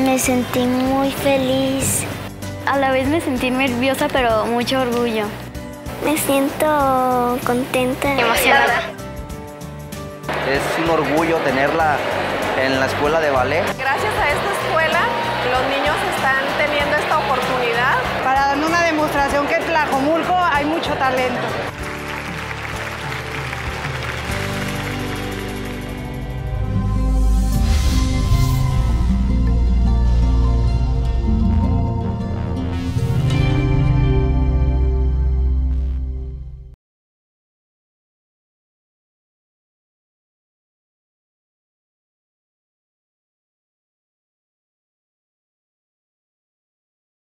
Me sentí muy feliz. A la vez me sentí nerviosa, pero mucho orgullo. Me siento contenta. Emocionada. Es un orgullo tenerla en la escuela de ballet. Gracias a esta escuela, los niños están teniendo esta oportunidad para dar una demostración que en Tlajomulco hay mucho talento.